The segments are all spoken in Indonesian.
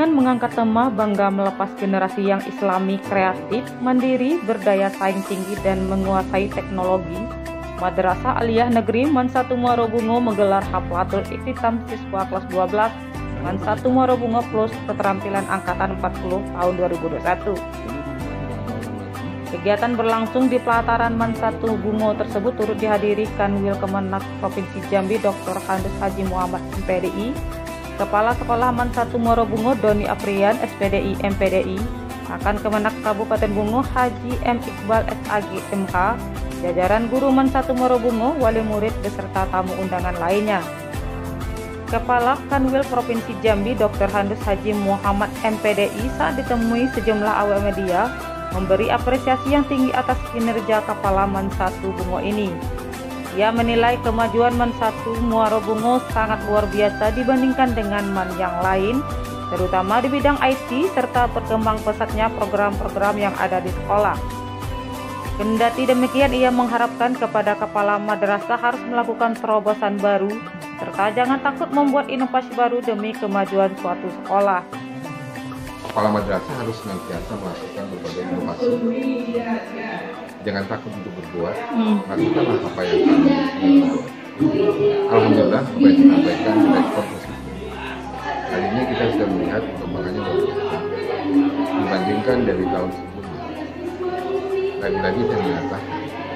Kegiatan mengangkat tema bangga melepas generasi yang islami, kreatif, mandiri, berdaya saing tinggi, dan menguasai teknologi. Madrasah Aliyah Negeri Man 1 Muaro Bungo menggelar Haflatul Ikhtitam siswa kelas 12 Man 1 Muaro Bungo plus keterampilan angkatan 40 tahun 2021. Kegiatan berlangsung di pelataran Man 1 Bungo tersebut turut dihadiri Kanwil Kemenak Provinsi Jambi Dr. Handus Haji Muhammad MPDI, Kepala Sekolah Man 1 Muaro Bungo Doni Aprian SPDI MPDI, Akan Kemenak Kabupaten Bungo Haji M. Iqbal SAG MK, jajaran guru Man 1 Muaro Bungo, wali murid beserta tamu undangan lainnya. Kepala Kanwil Provinsi Jambi Dr. Handus Haji Muhammad MPDI saat ditemui sejumlah awak media memberi apresiasi yang tinggi atas kinerja Kepala Man 1 Bungo ini. Ia menilai kemajuan Man 1 Muaro Bungo sangat luar biasa dibandingkan dengan Man yang lain, terutama di bidang IT serta berkembang pesatnya program-program yang ada di sekolah. Kendati demikian, ia mengharapkan kepada kepala madrasah harus melakukan terobosan baru, serta jangan takut membuat inovasi baru demi kemajuan suatu sekolah. Kepala madrasah harus senantiasa melakukan berbagai inovasi. Jangan takut untuk berbuat, lakukanlah apa yang kami buat. Alhamdulillah, apa yang disampaikan direspon positif. Kali ini kita sudah melihat perkembangannya luar biasa dibandingkan dari tahun sebelumnya. Lagi-lagi saya mengatakan,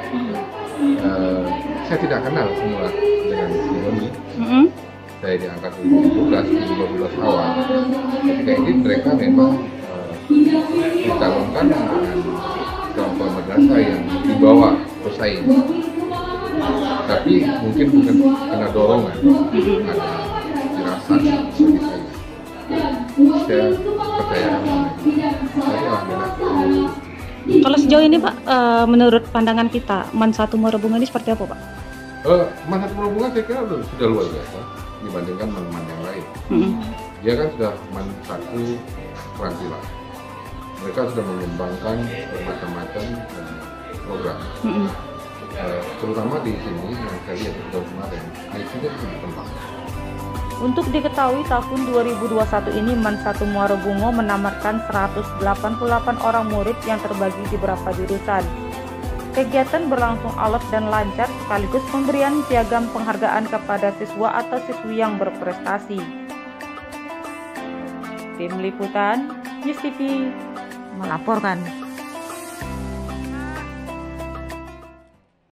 saya tidak kenal semula dengan si Doni. Saya diangkat 2012 awal. Ketika ini mereka memang dicalonkan dengan kelompok madrasah yang dibawa pesaing. Tapi mungkin bukan karena dorongan, ada dirasa bagi saya. Saya percaya saya alhamdulillah. Kalau sejauh ini Pak, menurut pandangan kita, Man 1 Muaro Bungo ini seperti apa Pak? Man 1 Muaro Bungo saya kira sudah luar biasa dibandingkan man-man yang lain. Dia kan sudah Man 1 keterampilan. Mereka sudah mengembangkan bermacam-macam program. Terutama di sini yang saya lihat di tahun kemarin, IT itu berkembang. Untuk diketahui, tahun 2021 ini Man 1 Muaro Bungo menamatkan 188 orang murid yang terbagi di beberapa jurusan. Kegiatan berlangsung alot dan lancar sekaligus pemberian piagam penghargaan kepada siswa atau siswi yang berprestasi. Tim Liputan, News TV melaporkan.